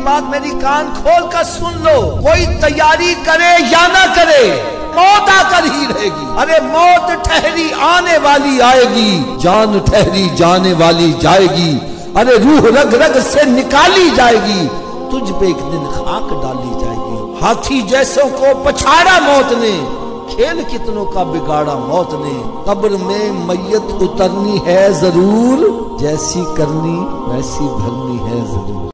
बात मेरी कान खोल कर सुन लो, कोई तैयारी करे या ना करे, मौत आकर ही रहेगी। अरे मौत ठहरी आने वाली आएगी, जान ठहरी जाने वाली जाएगी। अरे रूह रग रग से निकाली जाएगी, तुझ पे एक दिन खाक डाली जाएगी। हाथी जैसों को पछाड़ा मौत ने, खेल कितनों का बिगाड़ा मौत ने। कब्र में मैयत उतरनी है जरूर, जैसी करनी वैसी भरनी है जरूर।